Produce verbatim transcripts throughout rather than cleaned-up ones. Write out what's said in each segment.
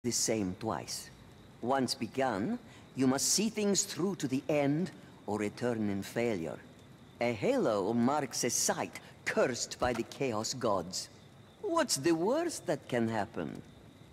the same twice. Once begun, you must see things through to the end or return in failure. A halo marks a site cursed by the Chaos Gods. What's the worst that can happen?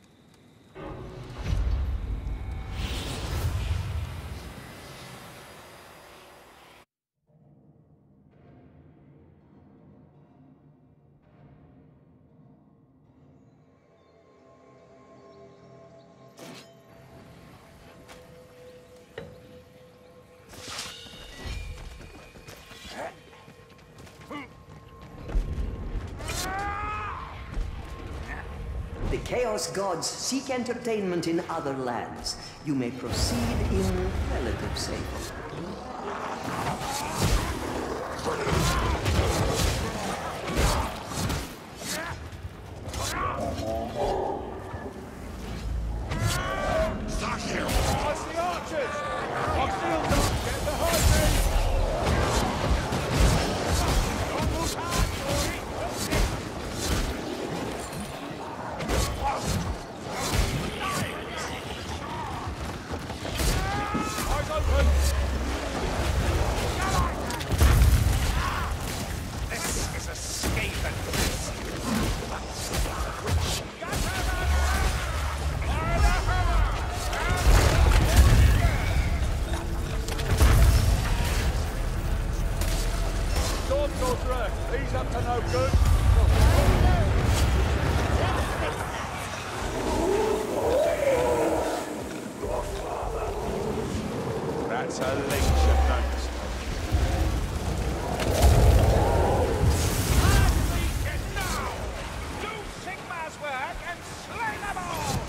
The Chaos Gods seek entertainment in other lands. You may proceed in relative safety. He's up to no good. That's a leech of notes. Now! Do Sigmar's work and slay them all!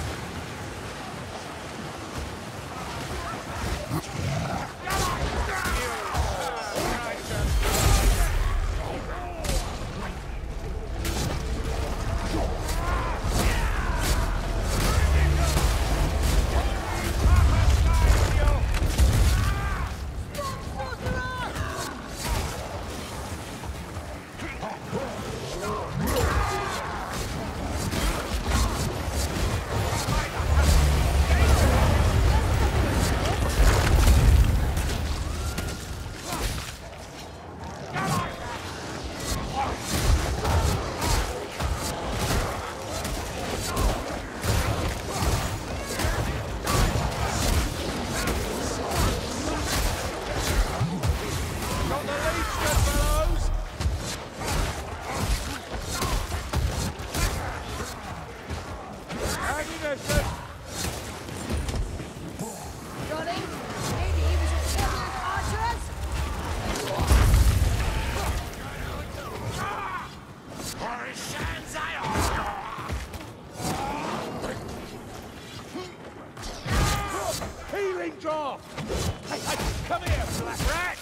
Draw! Hey, hey, come here, black rat!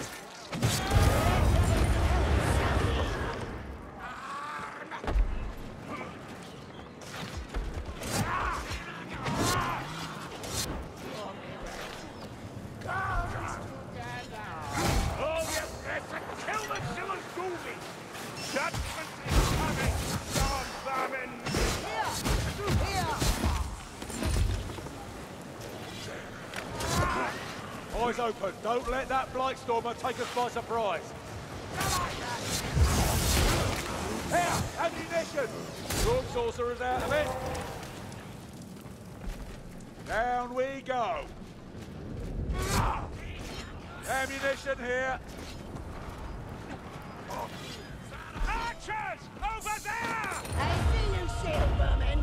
Oh, yes, yes, kill the Zilla Goovy! Judgment is coming, John Vermin! Here! Here! Eyes open. Don't let that Blightstormer take us by surprise. Here! Ammunition! Storm Sorcerer's out of it. Down we go. Ammunition here. Archers! Over there! I see you, shield vermin.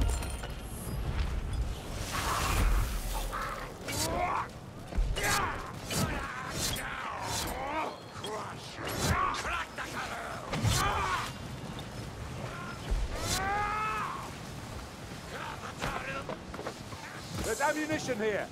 There's ammunition here.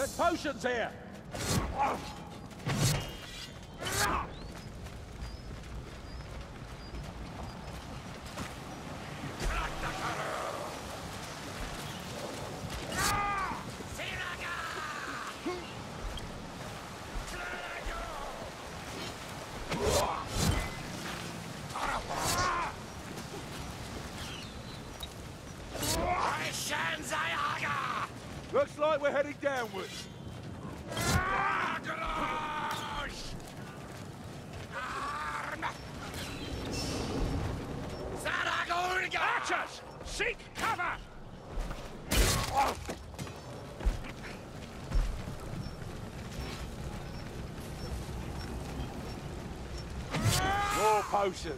There's potions here! Looks like we're heading downwards. Archers! Seek cover! More potions.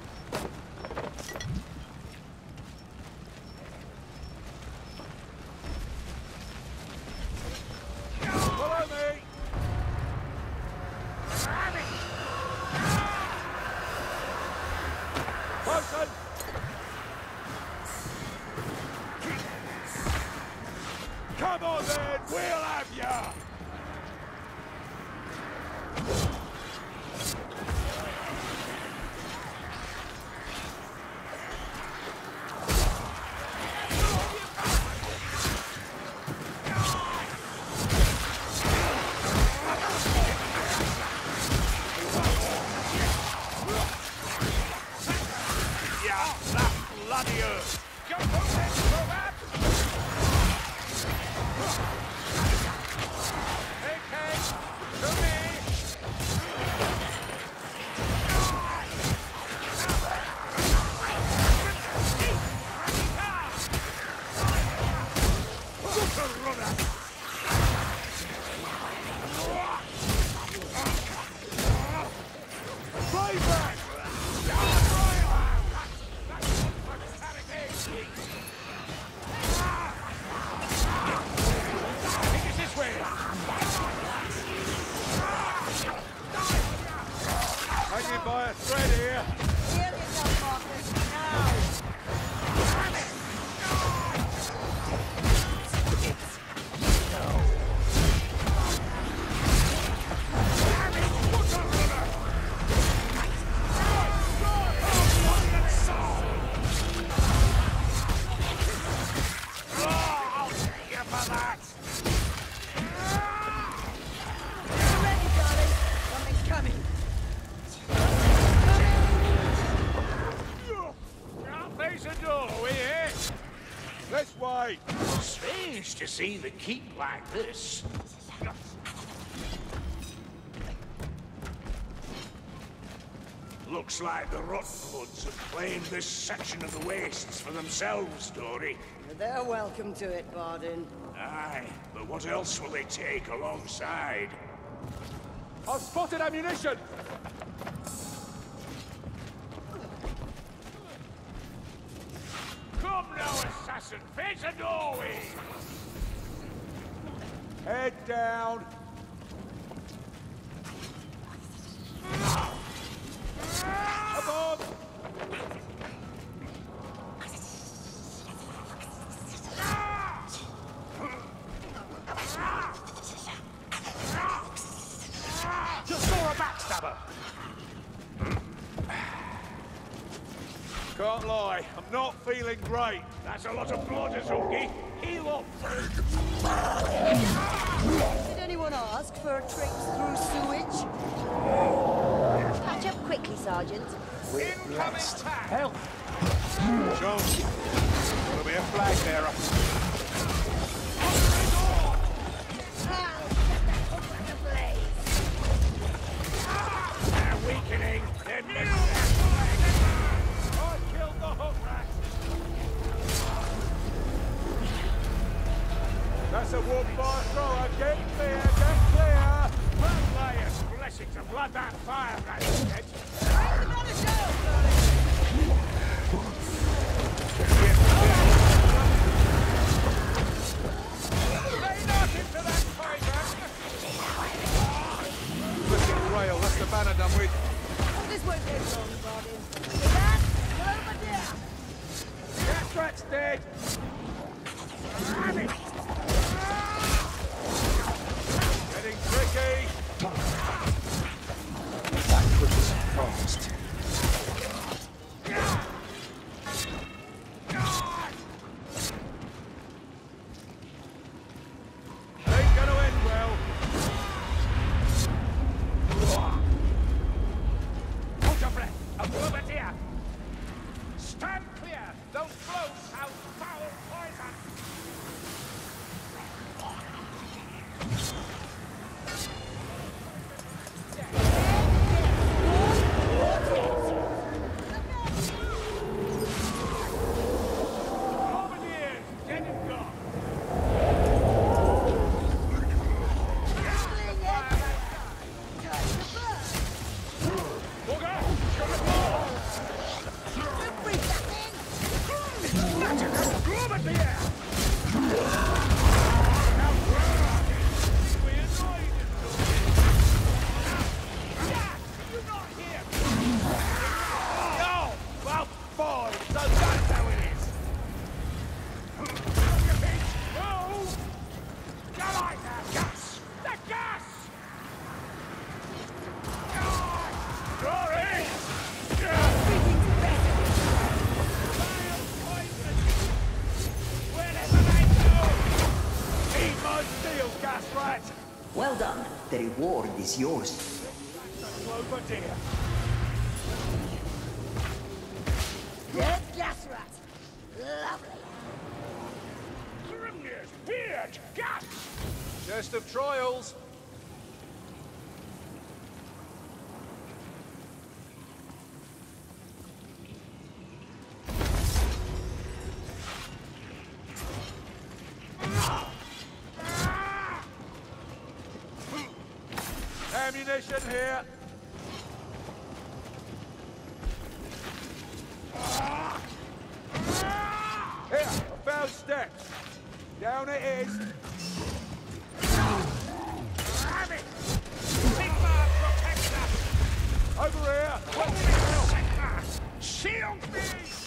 Follow me! Potion! Come on then, we'll have ya! Yeah, that bloody earth! Go for it, go back! Hanging by a thread here. Heal yourself, Marcus. Now. Get ready, darling. Something's coming. Face the door, we here? This way. Strange to see the keep like this. Looks like the Rottenhoods have claimed this section of the wastes for themselves, Dory. They're welcome to it, Bardin. Aye, but what else will they take alongside? I've spotted ammunition. Come now, assassin! Face a doorway! Head down. Above. Just saw a backstabber! Can't lie, I'm not feeling great. That's a lot of blood, Azuki. Heal up! Did anyone ask for a trip through sewage? Patch up quickly, Sergeant. Incoming attack. Help. Jones, there'll be a flag bearer. They're weakening! They're missing! I killed the hook rat. That's a wood fire thrower. Get clear, get clear. Bloodlayers, blessings of blood that fire rat dead. Bring them on a show, darling. Lay not into that fighter. Listen, rail, that's the banner done with. Oh, this won't take long, Bardin. With that, we're over there. That rat's dead. Damn it! That quick is fast. Ain't gonna end well. Hold your breath. A Bombardier. Stand clear. Those blows have foul poison. Bombardiers, dead and gone. Booger, shut the door. Bombardier. Now run. We annoyed him. Jack, you not here? No. Well, fine. So that's how it is. Your feet. Move. Get like that. Gas. The gas. Sorry. Wherever they go. Eat my steel, gas rat. Well done. The reward is yours. Bombardier. Dead gas rat. Lovely. Grimnir's beard. Gas. Test of trials. Ammunition here. Here, I found steps. Down it is. Damn it! Sigma protector! Over here! What the hell? Sigma! Shield me!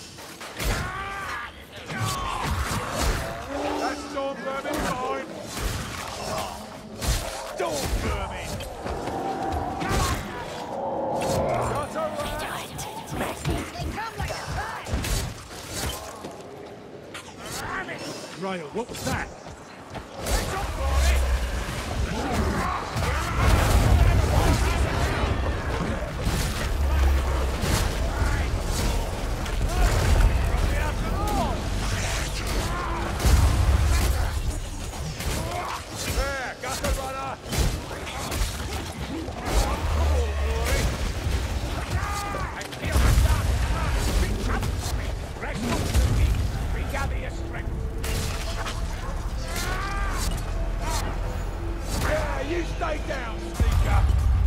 That's storm vermin fine. Storm vermin! Not alright! They come like a kite. Damn it! Rail, what was that? Let's up for it! There, gutter runner! I feel the dark. Reach up for me. Rest on the feet. Regather your strength. Yeah, you stay down, sneaker.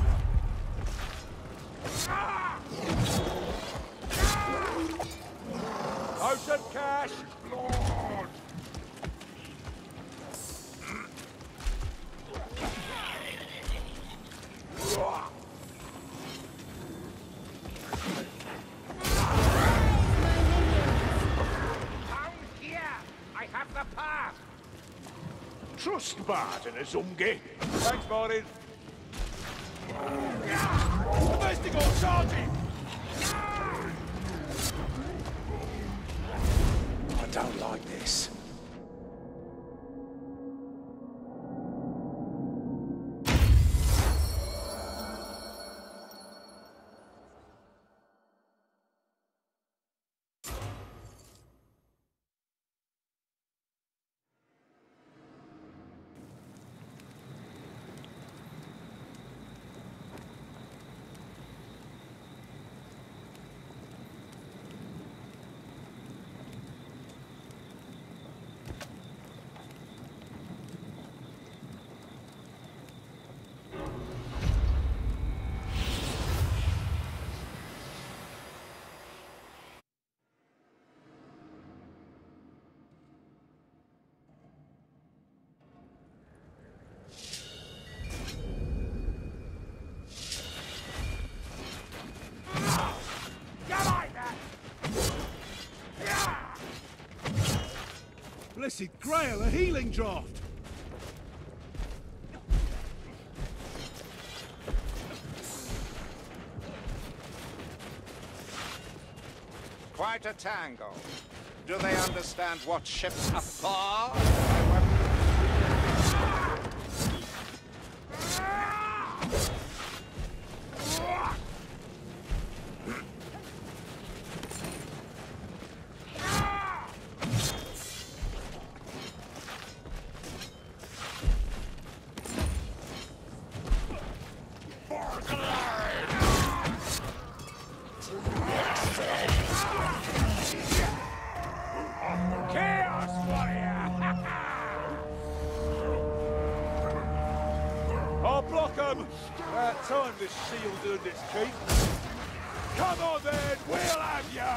Ocean cash. Lord. Down here. I have the path. Trust Martin, Azumgi. Thanks, Martin. Domestic or charging? I don't like this. Blessed Grail, a healing draft! quite a tangle. Do they understand what ships are for? Chaos Warrior! I'll block them! About time this shield earned its keep. Come on then, we'll have ya!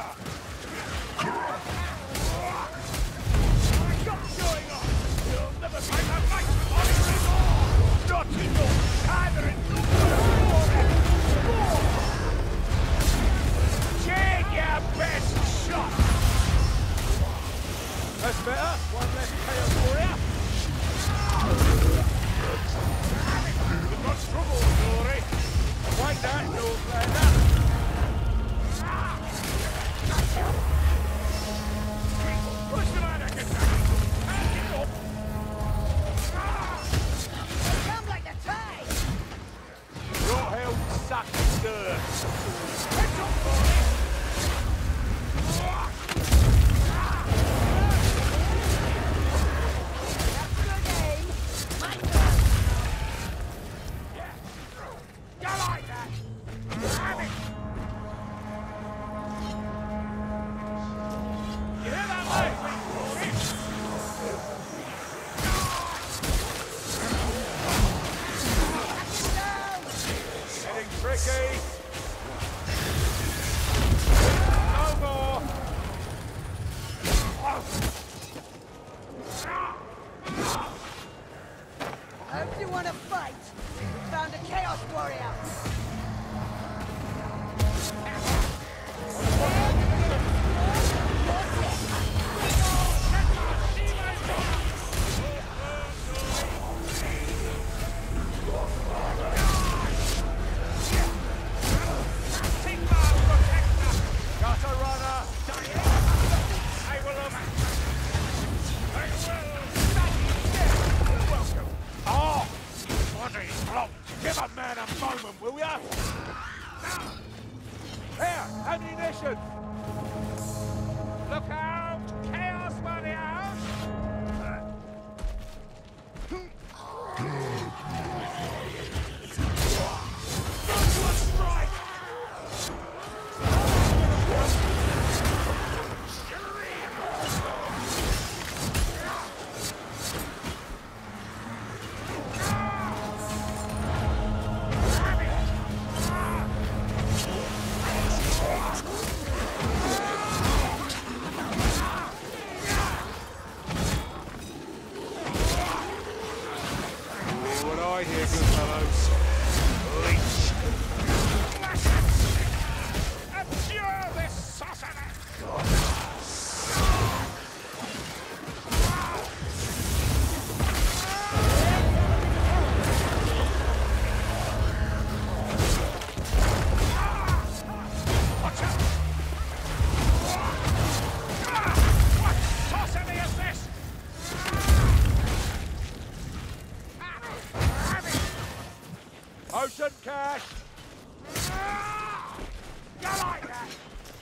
What's going on? You'll never find a fight on anymore! Not enough! Either in Take your best shot! That's better. One less Chaos Warrior. We've got trouble, Glory. Fight that, Northlander. Push them out of Kentucky. Hand it up. They come like the tide! Your hell suck and stir. Heads up, Glory. Hope you want to fight. We found a Chaos Warrior. Give a man a moment, will ya? Here, ammunition! Look out! Chaos Warrior! Strike! Right here, good fellows. Leech. Abjure this sorcerer! Watch out! What sorcery is this? Ocean cash! You like that?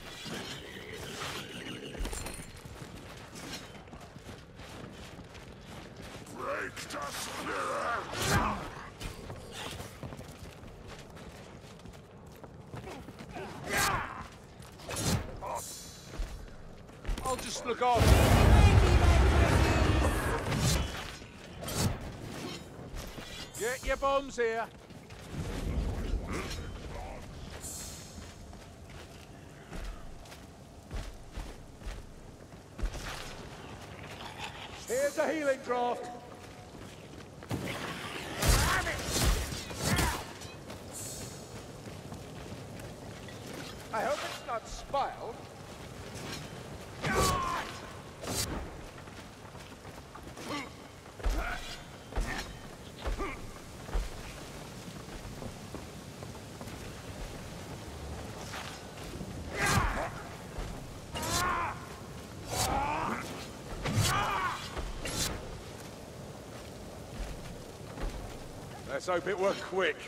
Break the spirit! I'll just look after you. Get your bombs here. Here's a healing draft. I hope it's not spiled. Let's hope it worked quick.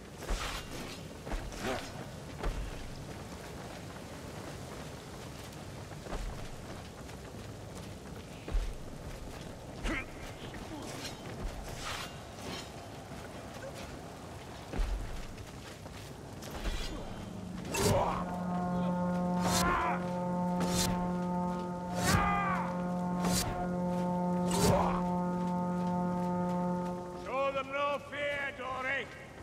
Show them no fear, Dory.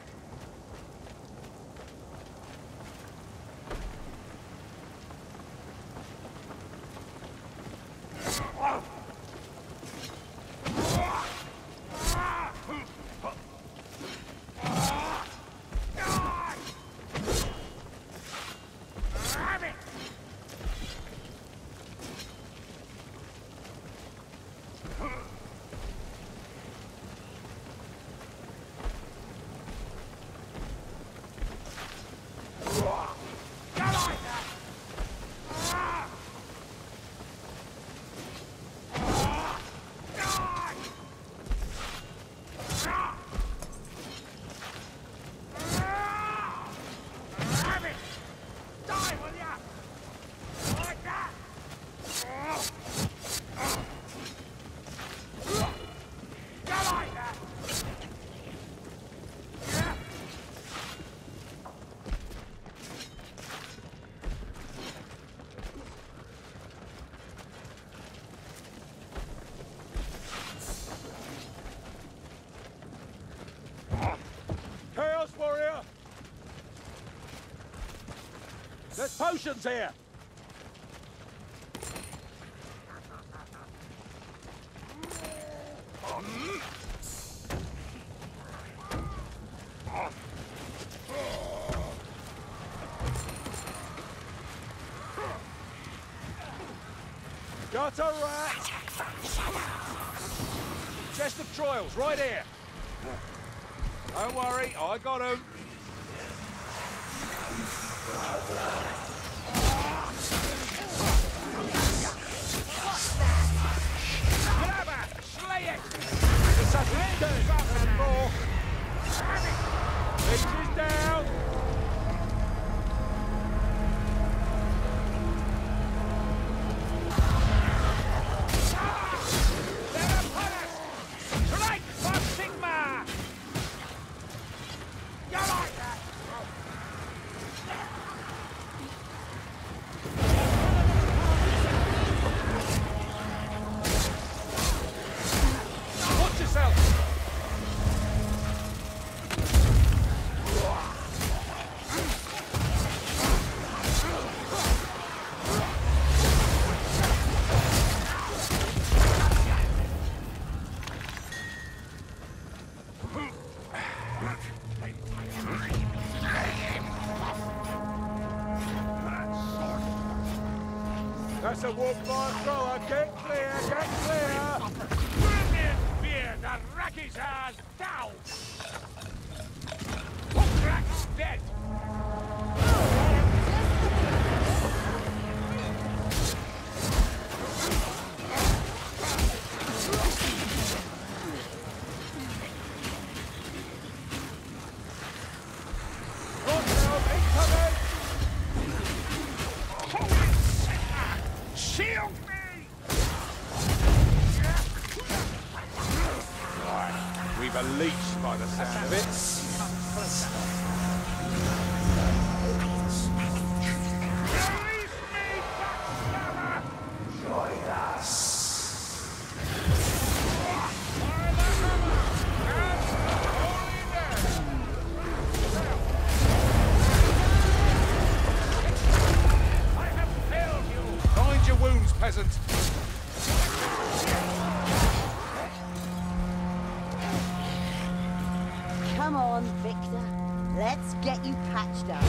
Chaos Warrior! There's potions here! Got a rat! Chest of Trials, right here! Don't worry, I got him. Grabber, slay it! It's a big fucking more. Leech is down. They're upon us! Strike for Sigma! You like that? Watch yourself! That's a wolf by thrower. Get clear, get clear! Brilliant fear, the Rockies are down! Wolfrak's dead! Shield me! Right, we've a leech by the sound of it. Release me, backstabber! Join us. I have failed you! Mind your wounds, peasant! Come on, Victor. Let's get you patched up.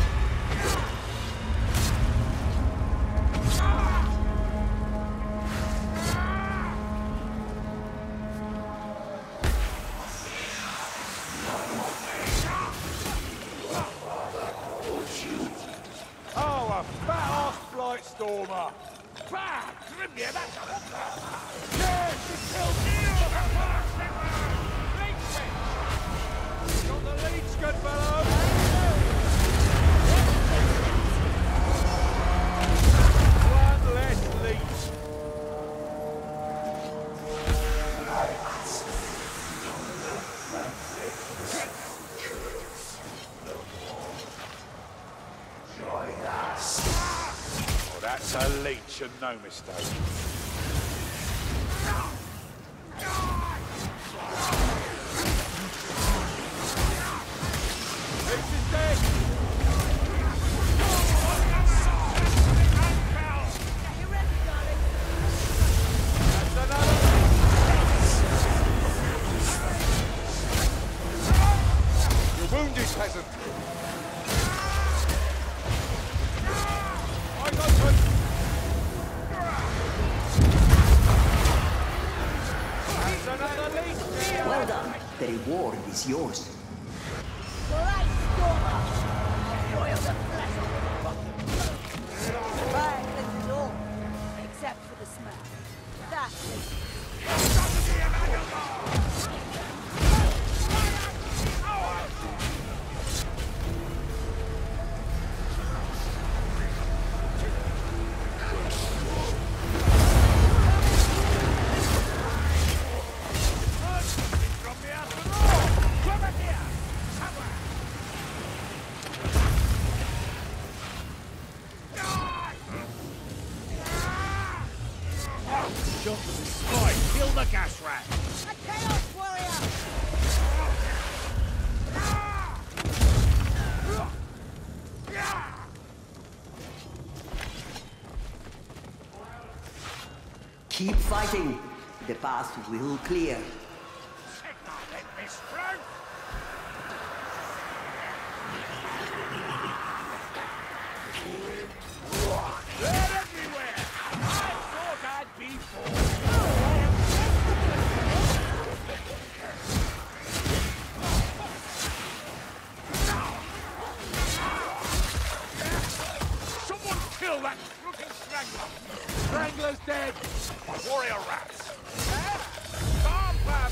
Oh, a fat-ass blight stormer! Bah! Grimnir, that's a hooker! Yes, she killed you! Leech witch! Mission no mistake. This is dead! That's another! You're wounded, peasant. I got one! That's another lead! Well done. The reward is yours. Right, Stormer! Boil the flesh off the bucket. Fire cleanses all, except for the smell. That's it. Shot with the spike! Kill the gas rat! A Chaos Warrior! Keep fighting. The path will clear. Check out that mistress! They're everywhere! I thought I'd be fooled! Someone kill that crooked strangler! Strangler's dead! Warrior rats! Come,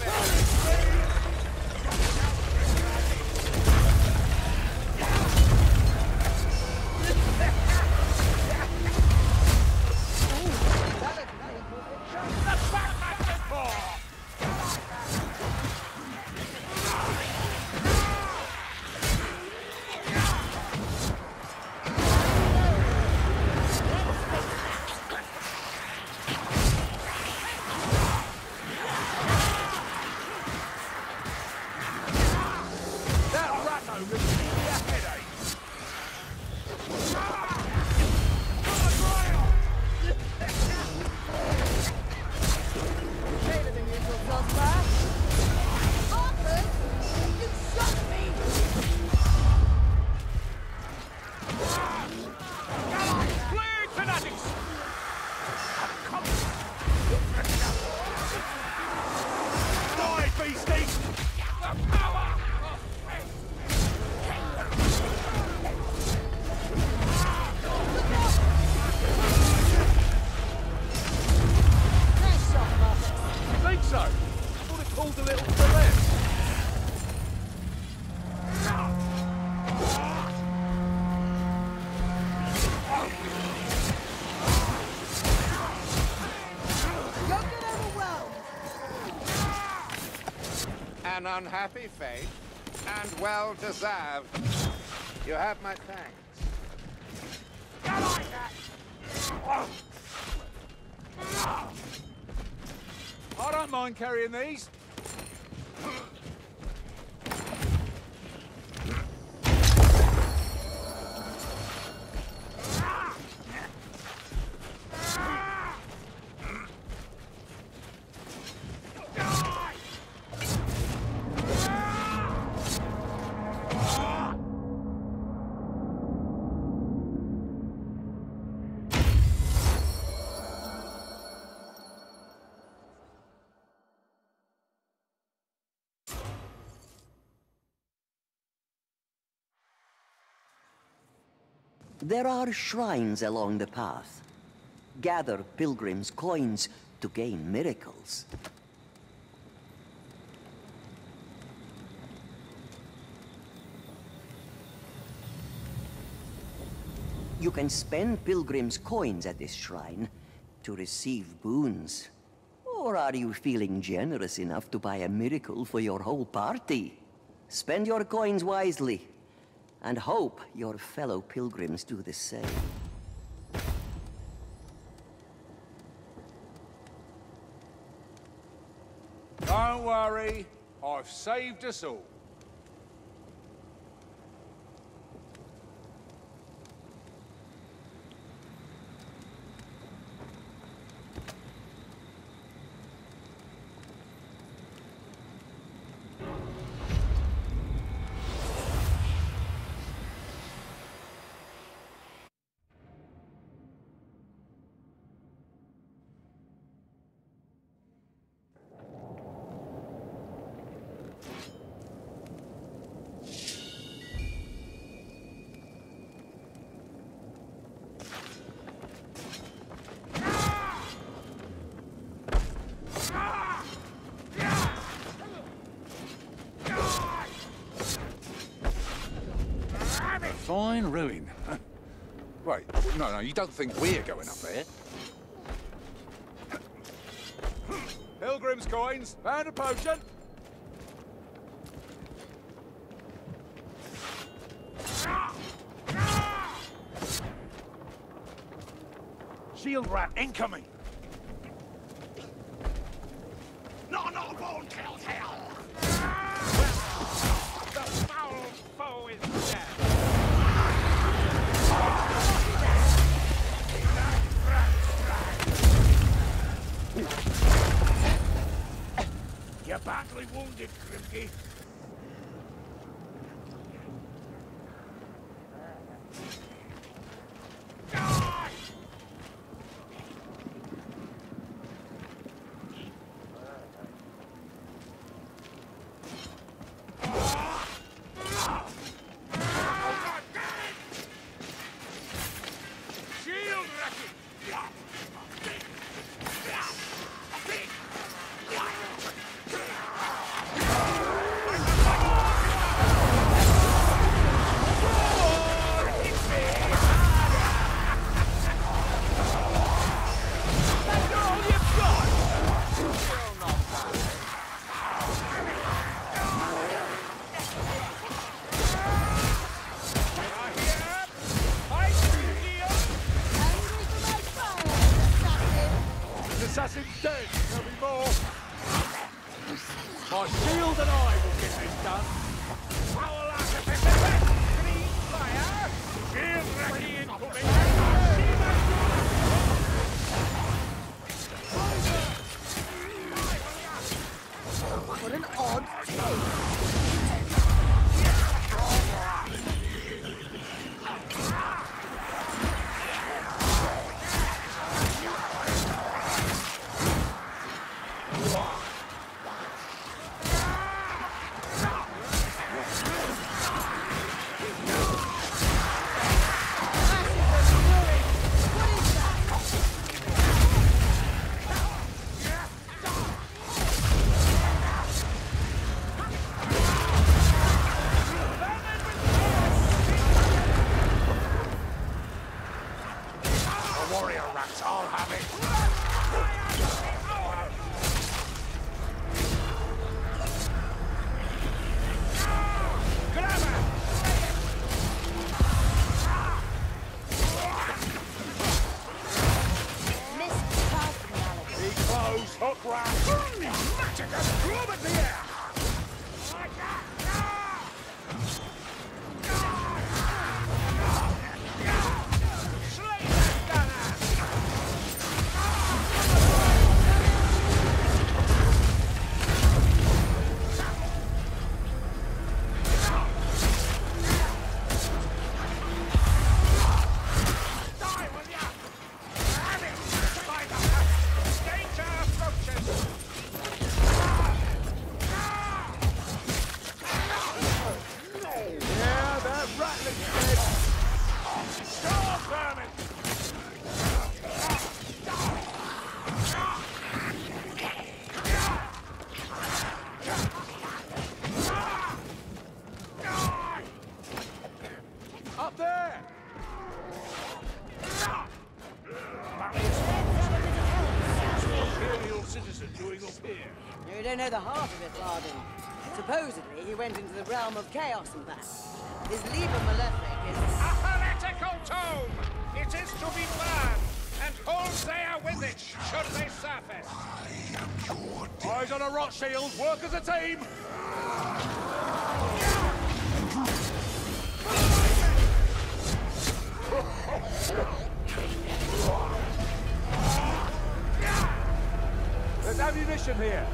An unhappy fate, and well deserved. You have my thanks. I don't mind carrying these. There are shrines along the path. Gather pilgrims' coins to gain miracles. You can spend pilgrims' coins at this shrine to receive boons. Or are you feeling generous enough to buy a miracle for your whole party? Spend your coins wisely, and hope your fellow pilgrims do the same. Don't worry, I've saved us all. Fine ruin. Wait, no, no, you don't think we're going up there? Pilgrim's coins, found a potion. Shield rat incoming. Not another bone kills hell! The foul foe is dead! You're badly wounded, Grimke. Assassin's dead. There'll be more. My shield and I will get this done. Foul artificer! Green fire! Shield ready incoming! What an odd taste. Warrior rats, I'll have it. Be close, hook rat. Magic and club at the air. Up there! Imperial citizen doing up here. You don't know the half of it, Lardin. Supposedly, he went into the realm of chaos and back. His Liber Malefic is... A heretical tome! It is to be burned, and hold there with it, should they surface. I Eyes on a rot shield. Work as a team. There's ammunition here.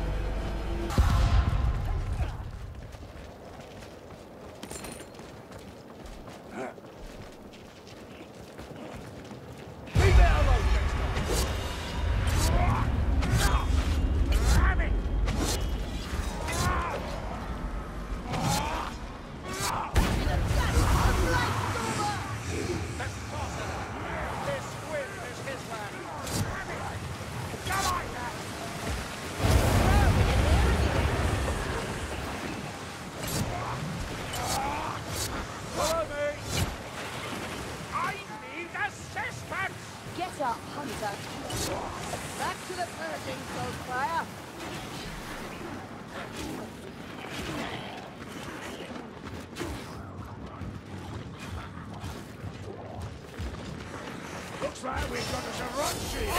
Leave it alone next time. Damn it! Let's toss it. This win is his land. Come on, man! Follow me! I need assistance! Get up, Hunter. Back to the purging, Soulfire. Looks like we've got us a run sheet.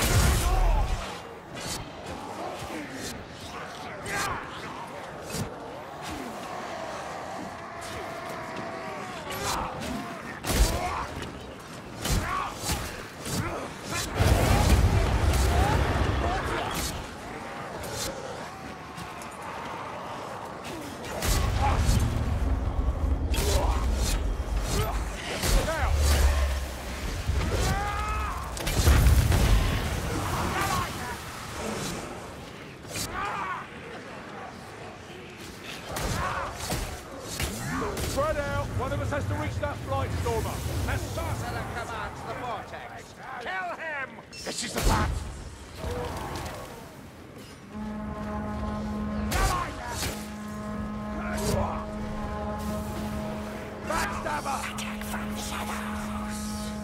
Spread out. One of us has to reach that flight stormer. The sorcerer commands the vortex. Kill him! This is the path. Backstabber! Attack from shadows.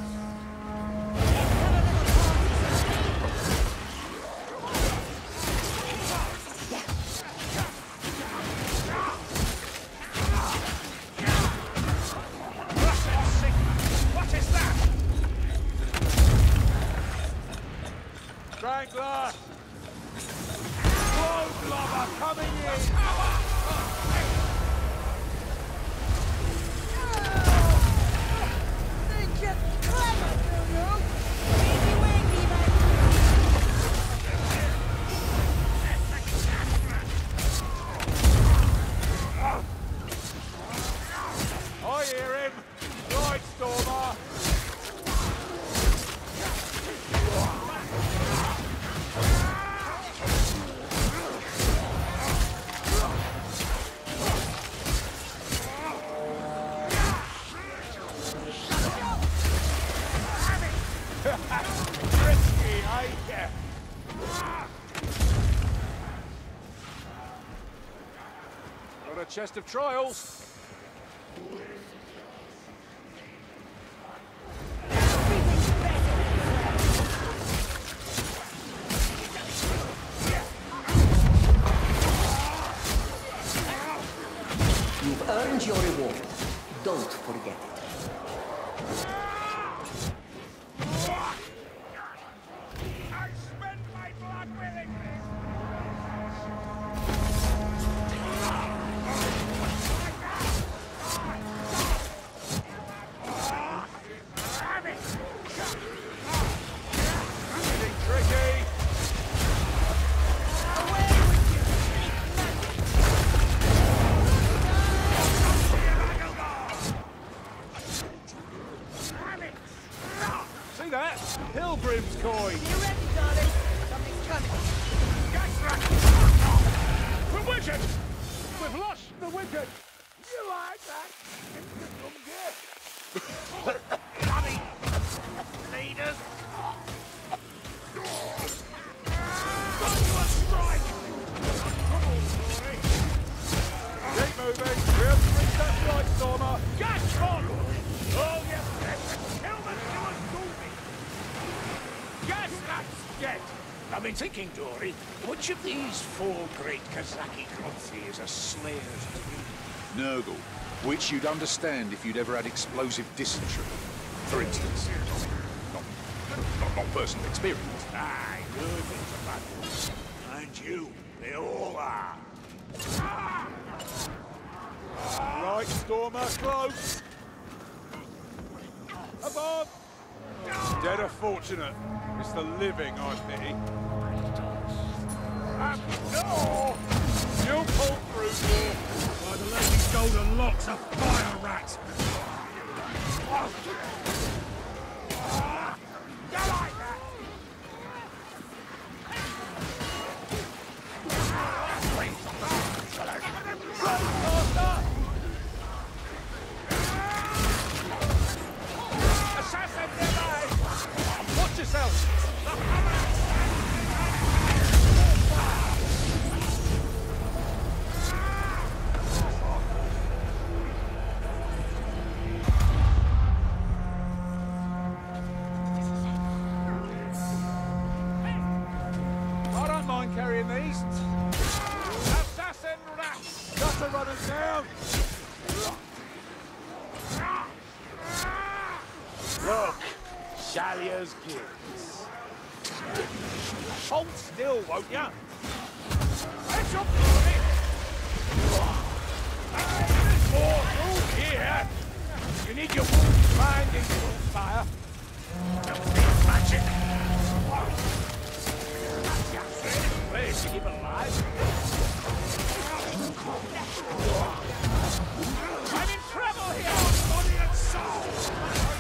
What is that? Strangler! Blow blubber coming in! Think you're clever, do you? Winky winky, I hear him! Right, Stormer! Risky, eh? Yeah. Got a chest of trials. You've earned your reward. Don't forget it. I spend my blood willingly. Damn it! Getting tricky. See that? Pilgrim's coin. You ready, darling? Something's coming. The wicket! We've lost the wicket! You like that? Bloody leaders! Keep moving! We have to reach that flight stormer! Gas on! Oh, yes, yes. Kill the killer Dooley. Gas that's dead! I've been thinking, Dory, which of these four great Kazaki Kronthi is a slayer's dream? Nurgle, which you'd understand if you'd ever had explosive dysentery. For instance. Not, not, not personal experience. Aye, good into battle. And you, they all Right, Stormer, close. Above. Dead or fortunate. It's the living I pity. Um, no! You'll pull through, by the lady's golden locks of fire rats. Go like that! Assassin nearby! Watch yourself! I don't mind carrying these. Assassin rats! Got to run us down! Look, Shallier's gifts. Hold still, won't ya? Let's up for it! There's more through here! You need your wounds binding, fire. Magic! Place to keep alive. I'm in trouble here, body and soul!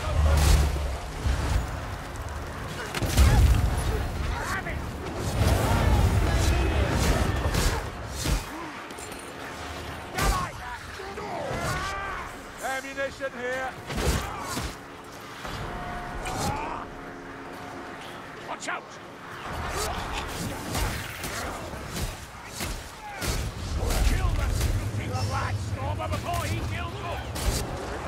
Ammunition here. Watch out! Kill the stupid lad, Stormer, before he kills us!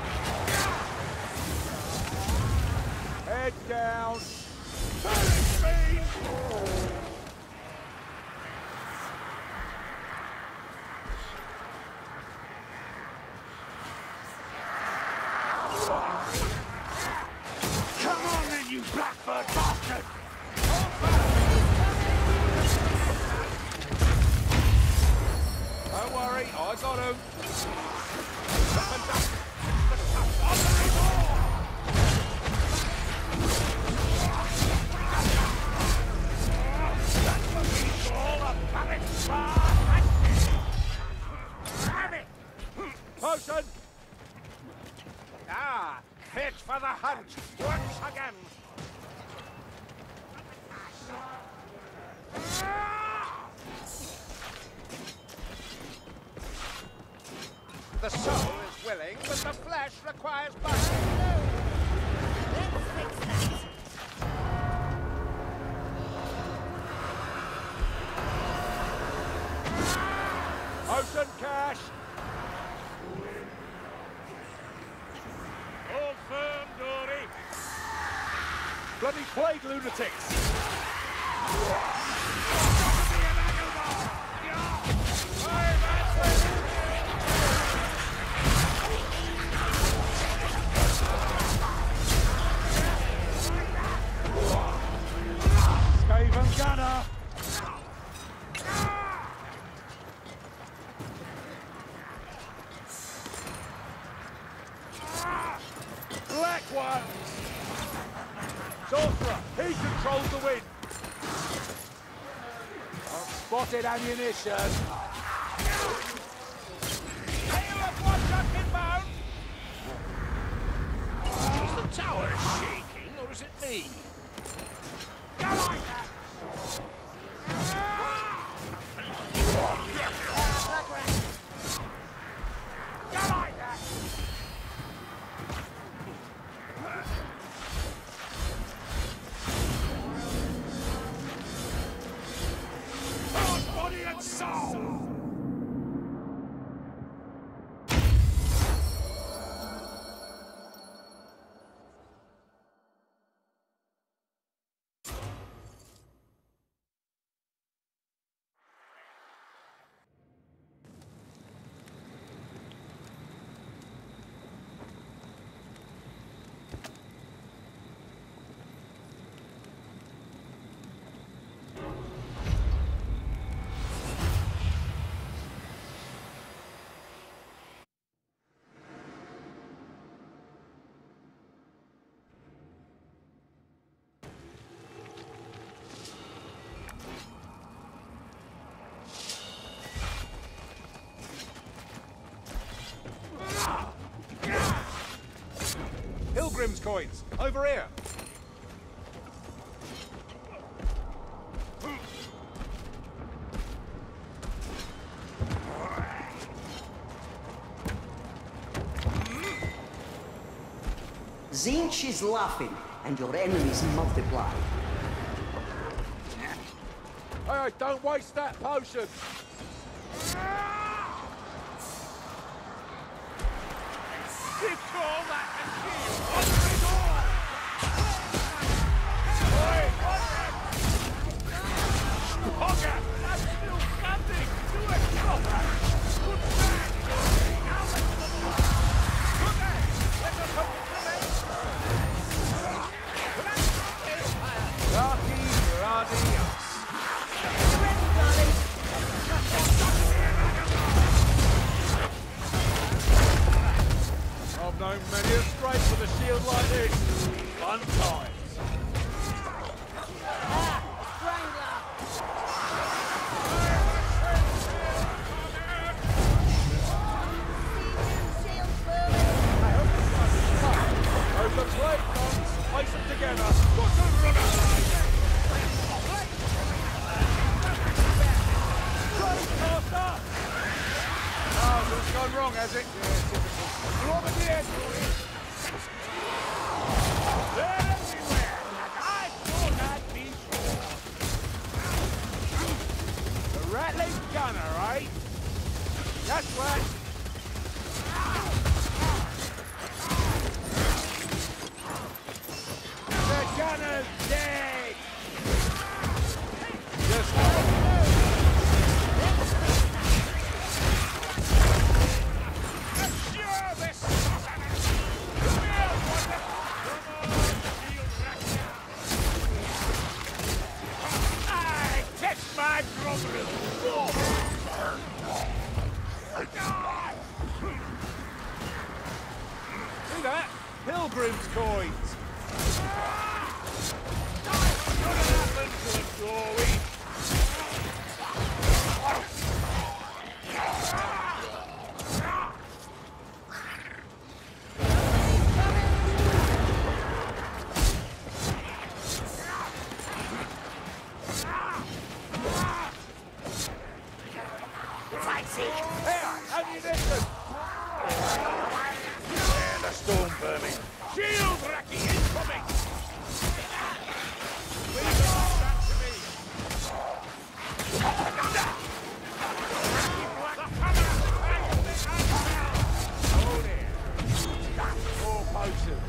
Head down. Finish me! Come on then, you Blackbird bastard! Don't worry, I got him. Potion! Ah, fit for the hunt once again. The soul is willing, but the flesh requires binding. Let's fix that. Potion cash. Hold firm, Dory. Bloody plague lunatics. Skaven gunner. Black ones! Sorcerer, he controls the wind! Unspotted ammunition! Hail of what's up inbound! Is the tower shaking, or is it me? Go like that! Go like that! Body and soul! Pilgrim's coins. Over here. Tzeentch is laughing, and your enemies multiply. Hey, don't waste that potion! Did call that a shield? Open the door! Oi, Hogger! That's still standing! Do it, Hogger! Good man! Now let's go! Hogger! Let us hope it's the Lucky bloody us. I've known many a scrape with a shield like this. Fun times. Ah, Strangler! Shield burning! Those are great guns. Place them together. What's a runner? Oh, it's gone wrong, has it? Yeah, typical. You're over the edge, boys. They're everywhere! I thought I'd be sure. The rattling gunner, eh? That's right. The gunner's dead! Just Sure, this sausage! We'll want it! Come on, shield racker! I test my brother! see that? Pilgrim's coins. What happened to the glory? Here, ammunition! And a storm vermin. Shield racky incoming! Leave that to me. Oh dear. More potions.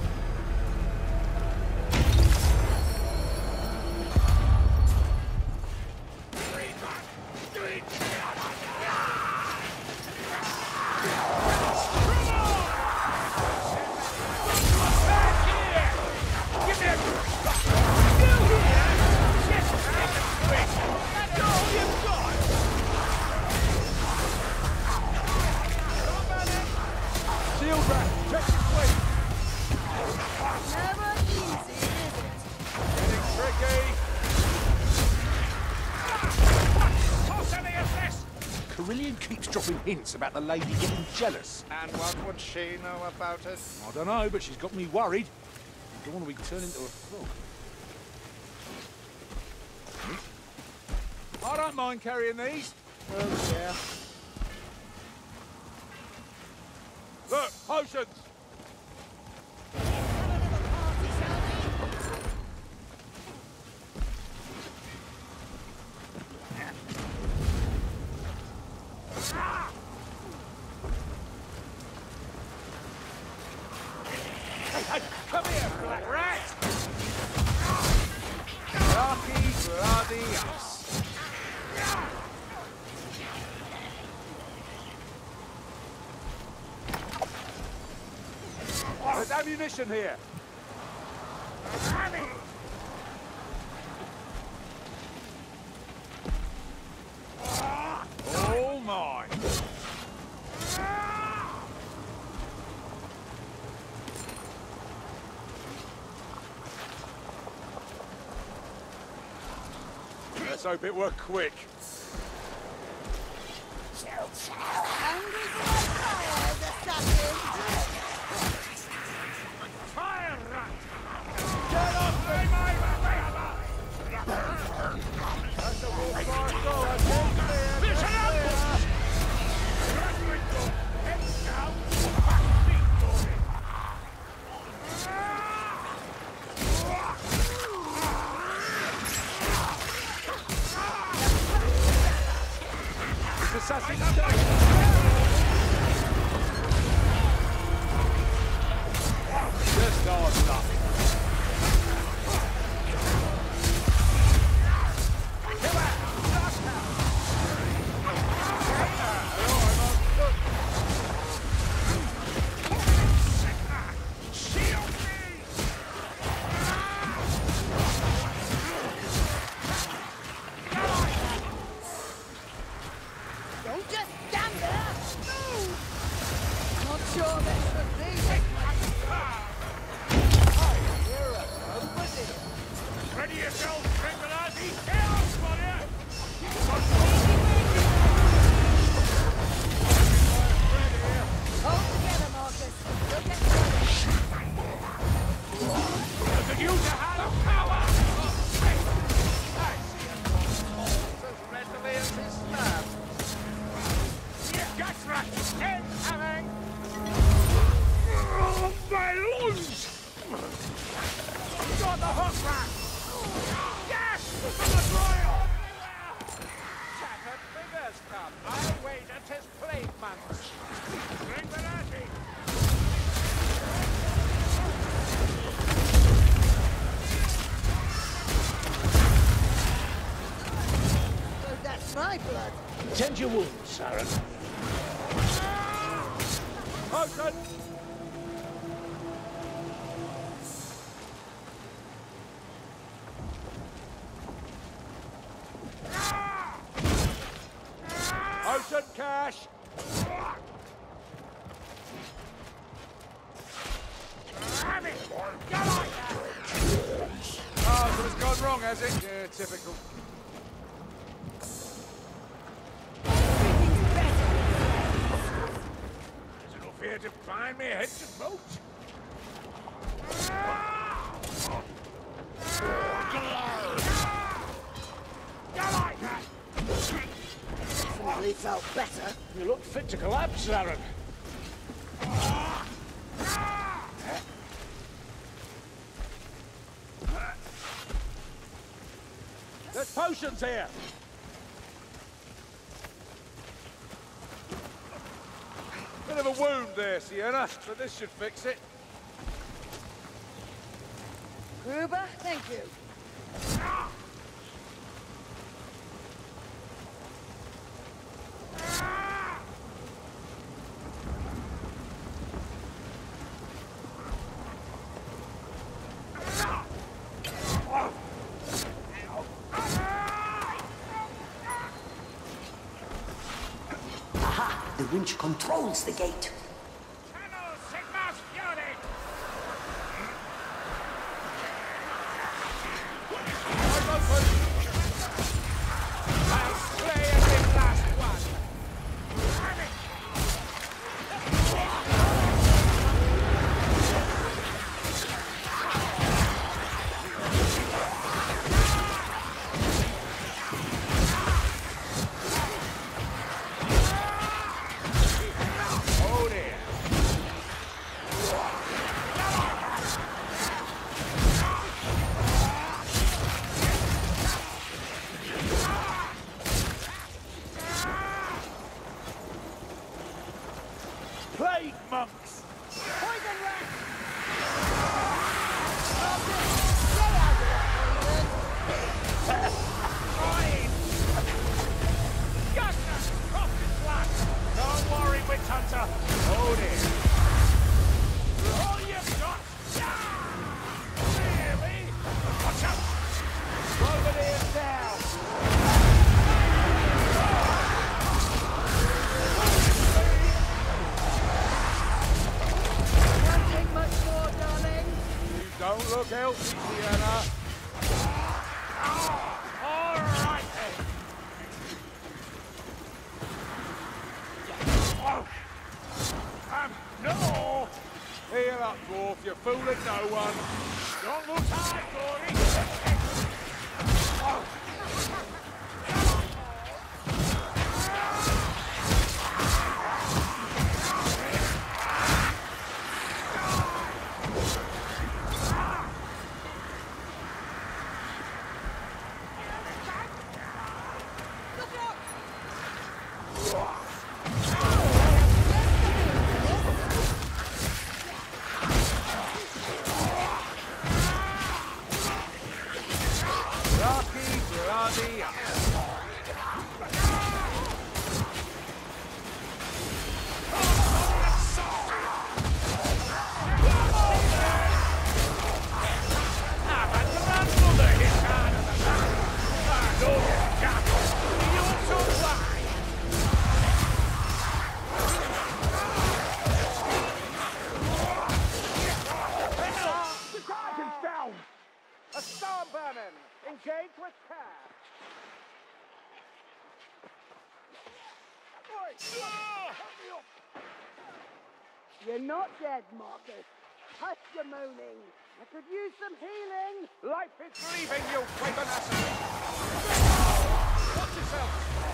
Shield rack, check your weight. Never easy, is it? Getting tricky. Carillion keeps dropping hints about the lady getting jealous. And what would she know about it? I don't know, but she's got me worried. I don't want to be turned into a frog. I don't mind carrying these. Oh, yeah. Look, potions. Hey, hey, come here, black rat! Lucky bloody us. There's ammunition here. All mine. Let's hope it were quick. Angry for my power, the assassin! Fire! assassin. Just hard luck. Don't just stand there! Move! Not sure this should be it. Ready yourself, Tringalati! Chaos, buddy! Hold together, Marcus. You'll get through Look at you to have power! As readily as his slab. Guts right! Incoming! Oh, my lungs! Got the hook rat! Yes! From the broil! Tattered figures come. I'll wait at his plague months. Tringalati! So that's my blood. Tend your wounds, Saren. Potion! Potion cash! Damn it! Go like that! Oh, so it's gone wrong, has it? Yeah, typical. Everything's better. Is it no fear to find me head to boat? Go like that! Definitely felt better. You look fit to collapse, Saren. There's potions here! Bit of a wound there, Sienna, but this should fix it. Gruber, thank you. Aha! The winch controls the gate. Channel Sigma's Fury! I'll slay every last one! Damn it! Oh dear! Plague monks! Poison rat! Marcus, stay out of that poison! Goodness! Crossed blood! Don't worry, Witch Hunter! Oh dear! All you've got! Really? Watch out! Belvedere down! Can't take much more, darling. You don't look healthy, Sienna! All right then! Oh. Um, no! Heal up, dwarf, you're fooling no one! Don't lose heart, Dory! Oh. Look out! You're not dead, Marcus. Hush your moaning. I could use some healing. Life is leaving you, Craven Acid! Watch yourself!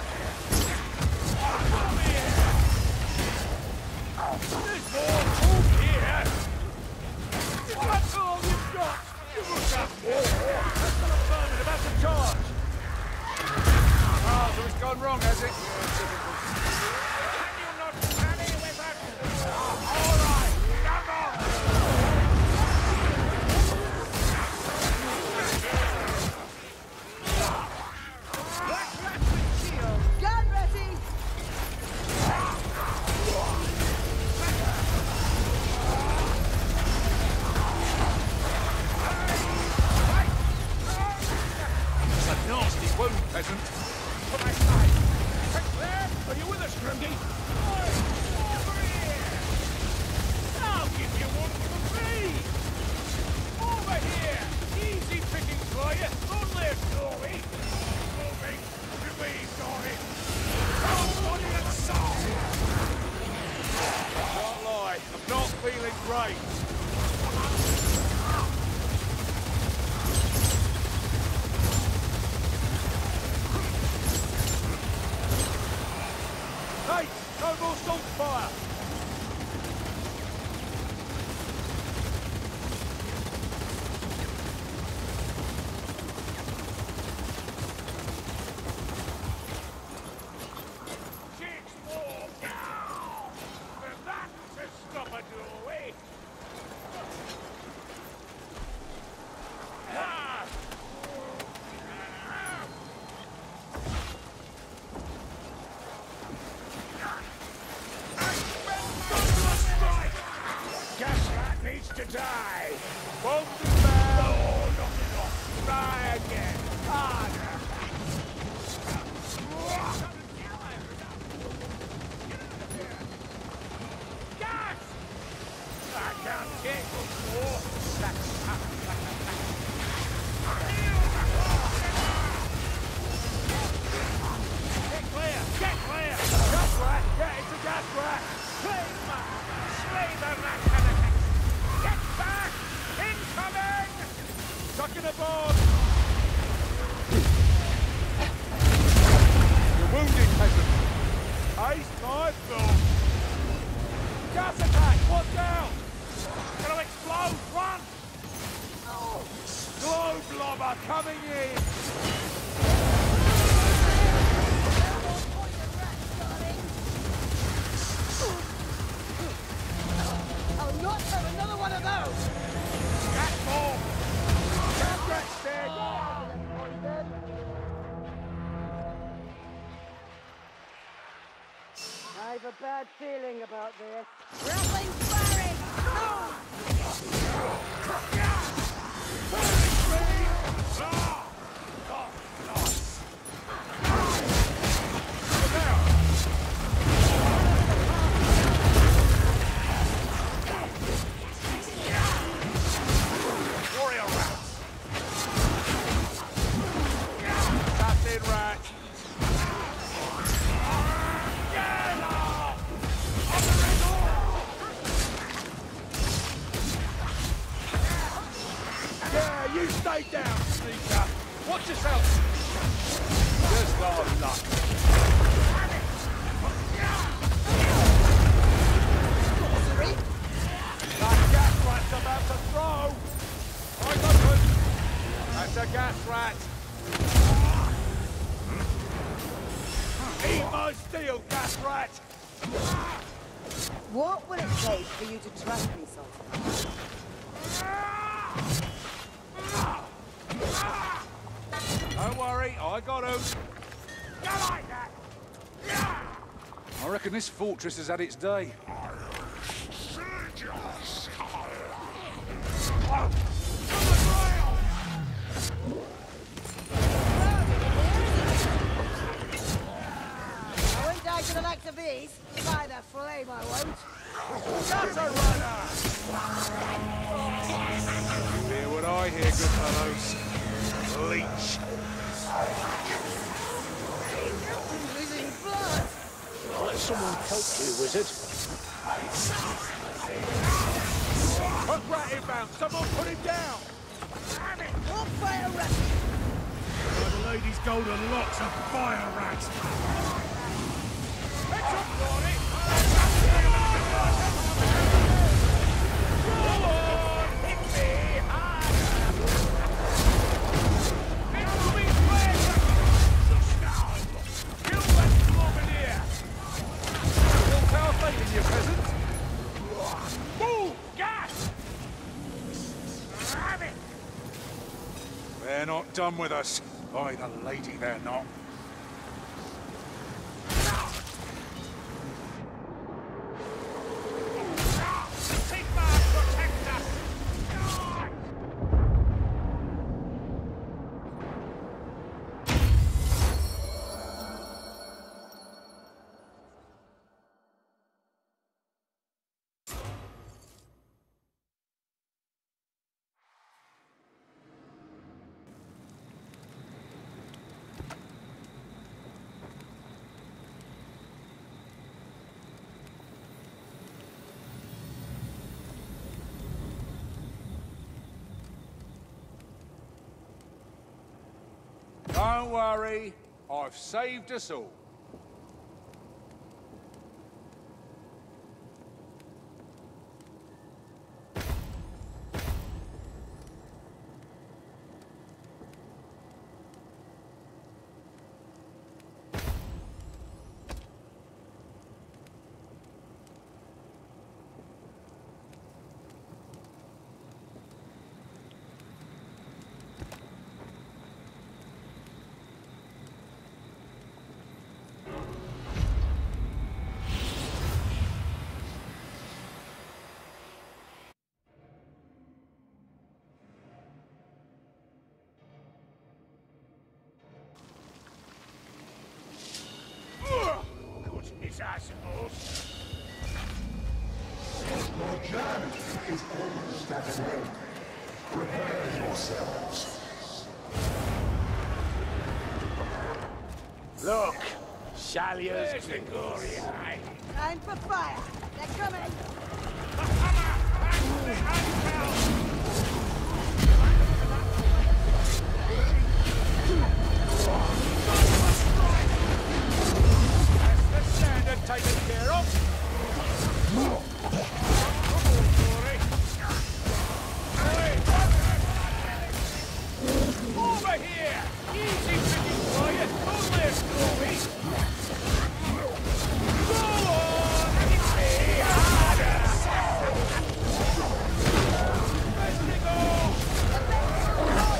There's more food here! That's all you've got! You must have more! That's not a burning about to charge! Ah, so it's gone wrong, has it? Can you not carry with us? All right, come on! Black rat with shield! Gun ready! It's a nasty wound, peasant. To my side! Claire, are you with us, Grundy? Over here! I'll give you one for free! Over here! Easy pickings for you! Only a story! Moving! We got it! Somebody and song! Can't lie, I'm not feeling great. Hey, no more salt fire! Six more! And that's to stop a doorway! Ah! Gas rat needs to die! Won't do bad! Oh, knock it off! Try again! Harder! Gas! I can't get much more! Get clear! Get clear! Gas rat! Yeah, it's a gas rat! Slay man! Slay the rat! Get back! Incoming! Tucking aboard! You're wounded, peasant! Ace my thumb! Gas attack! Watch out! It'll explode! Run! Glow blobber coming in! I'll not have another one of those! Gas ball! Gas rat's dead! I have a bad feeling about this. Grappling firing! Warrior rats! That's in, rat! Get off! Yeah, you stay down, sneaker! Watch yourself! Just got luck. Sorcery? That gas rat's about to throw! I got one! That's a gas rat! Eat my steel, gas rat! What will it take for you to trust me, Sultan? Don't worry, I got him! You like that? I reckon this fortress has had its day. I won't die to the likes of these. By the flame, I won't. That's a runner! Hear what I hear, good fellows. Leech! Losing blood. Let's someone help you, wizard? Put Rat inbound! Someone put him down! What fire rat? By the lady's golden locks of fire rats. Heads up, Glory! Go on! Hit me hard! Incoming fire! Kill that Globadier! Full power fighting, you peasants! Move! Gas! Rabbit! They're not done with us. By the lady, they're not. Sigmar, protect us! Don't worry, I've saved us all. Goodness, assholes! Your journey is almost at an end. Prepare yourselves. Look, Shalia's There's the glory, aye. Time for fire. They're coming. The standard taken care of. Come on, glory. Over here! Easy picking for you. Only a glory. Go on! Hit me harder! Let's go!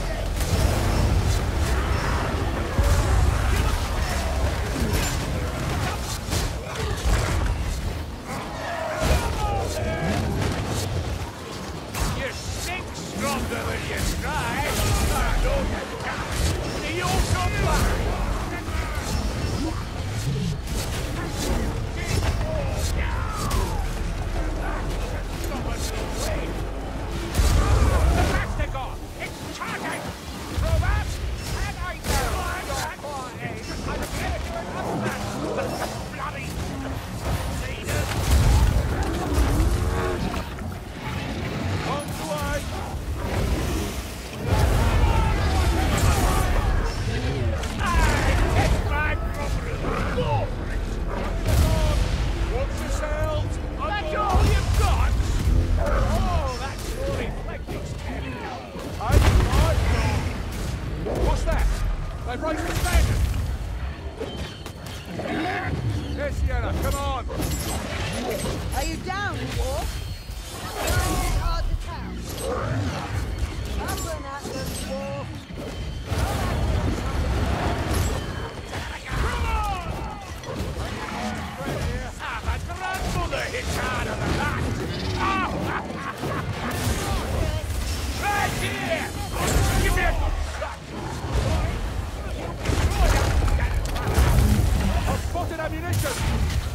You stink stronger than you try. Ah, no, you can't. The also black. Someone's away. The master god. It's charging. Robot, and I know your poor aim. I'm here to another man. Bloody leader. On the way. I take my property. Go for it. What's yourselves? That's all you've got? Oh, that's really reflecting standing. I thought. What's that? They've raised the standard. Yes, Sienna, come on. Are you down, dwarf? Hard to tell. I'm going out there, dwarf. Come on! Ah, my grandmother hits harder than that. Right here! Give me a good shot. I've spotted ammunition.